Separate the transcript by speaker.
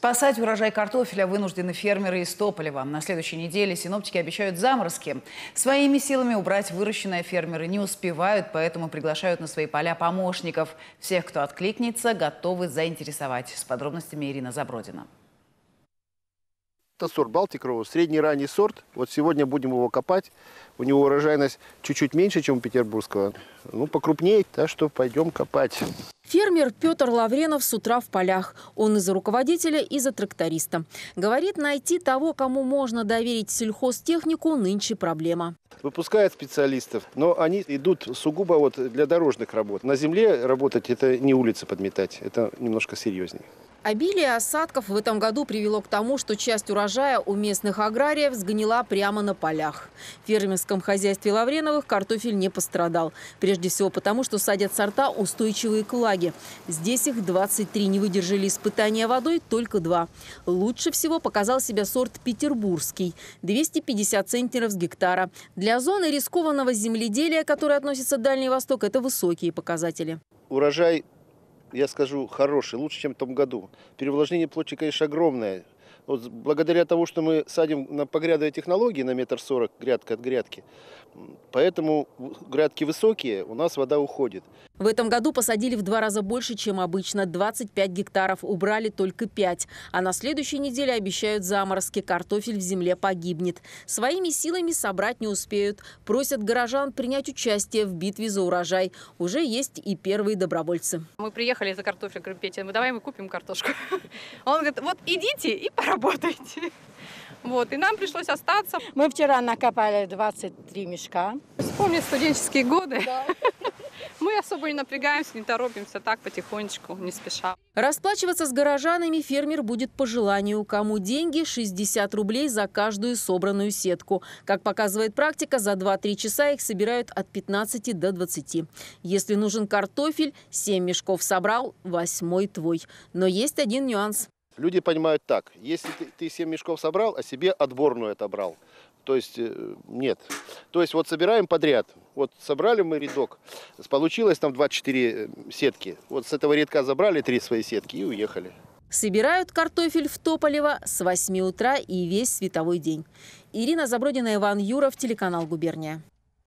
Speaker 1: Спасать урожай картофеля вынуждены фермеры из Тополева. На следующей неделе синоптики обещают заморозки. Своими силами убрать выращенное фермеры не успевают, поэтому приглашают на свои поля помощников. Всех, кто откликнется, готовы заинтересовать. С подробностями Ирина Забродина.
Speaker 2: Это сорт Балтик Роуз, средний ранний сорт. Вот сегодня будем его копать. У него урожайность чуть-чуть меньше, чем у петербургского. Ну, покрупнее, так что пойдем копать.
Speaker 3: Фермер Петр Лавренов с утра в полях. Он и за руководителя, и за тракториста. Говорит, найти того, кому можно доверить сельхозтехнику, нынче проблема.
Speaker 2: Выпускают специалистов, но они идут сугубо вот для дорожных работ. На земле работать – это не улицы подметать, это немножко серьезнее.
Speaker 3: Обилие осадков в этом году привело к тому, что часть урожая у местных аграриев сгнила прямо на полях. В фермерском хозяйстве Лавреновых картофель не пострадал. Прежде всего потому, что садят сорта, устойчивые к влаге. Здесь их 23, не выдержали испытания водой только 2. Лучше всего показал себя сорт петербургский – 250 центнеров с гектара. Для зоны рискованного земледелия, которая относится к Дальний Восток, это высокие показатели.
Speaker 2: Урожай, я скажу, хороший, лучше, чем в том году. Перевлажнение площади, конечно, огромное. Вот благодаря тому, что мы садим на погрядовой технологии на 1,40 м грядка от грядки, поэтому грядки высокие, у нас вода уходит.
Speaker 3: В этом году посадили в 2 раза больше, чем обычно. 25 гектаров, убрали только 5. А на следующей неделе обещают заморозки. Картофель в земле погибнет. Своими силами собрать не успеют. Просят горожан принять участие в битве за урожай. Уже есть и первые добровольцы.
Speaker 4: Мы приехали за картофелем, говорю, Петя, давай мы купим картошку. Он говорит, вот идите и поработайте. Вот, и нам пришлось остаться.
Speaker 5: Мы вчера накопали 23 мешка.
Speaker 4: Вспомнить студенческие годы.
Speaker 5: Да.
Speaker 4: Мы особо не напрягаемся, не торопимся, так потихонечку, не спеша.
Speaker 3: Расплачиваться с горожанами фермер будет по желанию. Кому деньги – 60 рублей за каждую собранную сетку. Как показывает практика, за 2-3 часа их собирают от 15 до 20. Если нужен картофель, 7 мешков собрал, 8-й твой. Но есть один нюанс.
Speaker 2: Люди понимают так, если ты 7 мешков собрал, а себе отборную отобрал, то есть нет. То есть вот собираем подряд. Вот собрали мы рядок, получилось там 24 сетки. Вот с этого рядка забрали 3 свои сетки и уехали.
Speaker 3: Собирают картофель в Тополево с 8 утра и весь световой день. Ирина Забродина, Иван Юров, телеканал «Губерния».